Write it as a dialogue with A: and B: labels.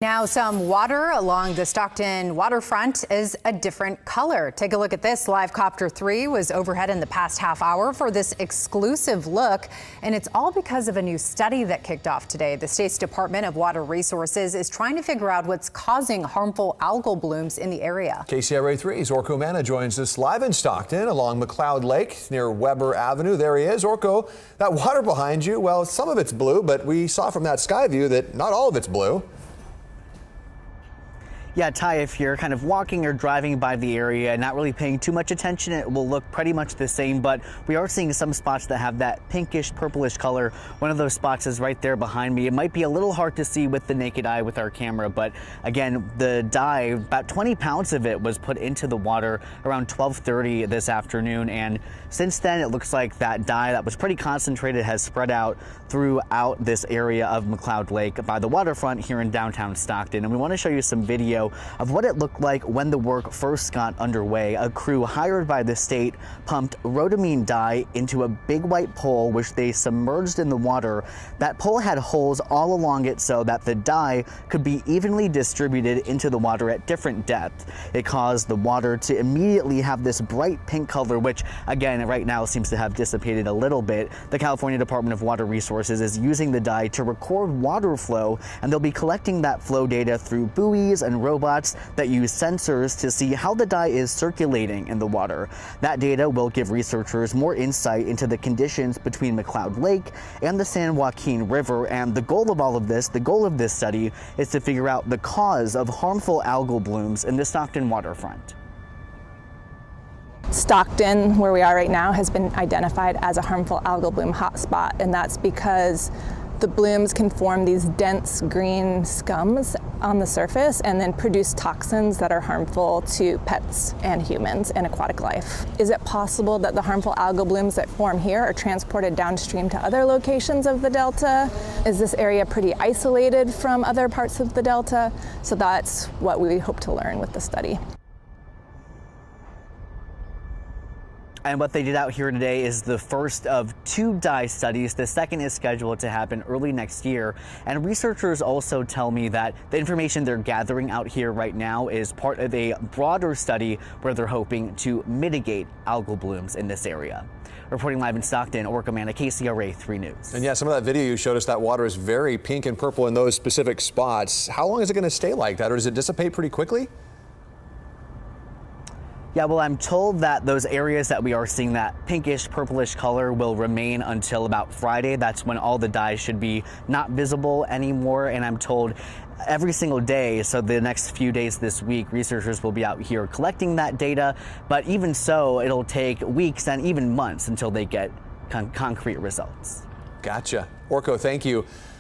A: Now, some water along the Stockton waterfront is a different color. Take a look at this. Live Copter 3 was overhead in the past half hour for this exclusive look, and it's all because of a new study that kicked off today. The state's Department of Water Resources is trying to figure out what's causing harmful algal blooms in the area.
B: KCRA 3's Orko Manna joins us live in Stockton along McLeod Lake near Weber Avenue. There he is. Orko, that water behind you, well, some of it's blue, but we saw from that sky view that not all of it's blue.
C: Yeah, Ty, if you're kind of walking or driving by the area and not really paying too much attention, it will look pretty much the same, but we are seeing some spots that have that pinkish, purplish color. One of those spots is right there behind me. It might be a little hard to see with the naked eye with our camera, but again, the dye, about 20 pounds of it was put into the water around 12:30 this afternoon, and since then it looks like that dye that was pretty concentrated has spread out throughout this area of McLeod Lake by the waterfront here in downtown Stockton. And we want to show you some video of what it looked like when the work first got underway. A crew hired by the state pumped rhodamine dye into a big white pole, which they submerged in the water. That pole had holes all along it so that the dye could be evenly distributed into the water at different depths. It caused the water to immediately have this bright pink color, which again, right now seems to have dissipated a little bit. The California Department of Water Resources is using the dye to record water flow, and they'll be collecting that flow data through buoys and robots that use sensors to see how the dye is circulating in the water. That data will give researchers more insight into the conditions between McLeod Lake and the San Joaquin River, and the goal of all of this, the goal of this study, is to figure out the cause of harmful algal blooms in the Stockton waterfront.
D: Stockton, where we are right now, has been identified as a harmful algal bloom hotspot, and that's because the blooms can form these dense green scums on the surface and then produce toxins that are harmful to pets and humans and aquatic life. Is it possible that the harmful algal blooms that form here are transported downstream to other locations of the delta? Is this area pretty isolated from other parts of the delta? So that's what we hope to learn with the study.
C: And what they did out here today is the first of 2 dye studies. The second is scheduled to happen early next year. And researchers also tell me that the information they're gathering out here right now is part of a broader study where they're hoping to mitigate algal blooms in this area. Reporting live in Stockton, Orko Manna, KCRA 3 News.
B: And yeah, some of that video you showed us, that water is very pink and purple in those specific spots. How long is it going to stay like that, or does it dissipate pretty quickly?
C: Yeah, well, I'm told that those areas that we are seeing that pinkish, purplish color will remain until about Friday. That's when all the dye should be not visible anymore. And I'm told every single day, so the next few days this week, researchers will be out here collecting that data. But even so, it'll take weeks and even months until they get concrete results.
B: Gotcha. Orko, thank you.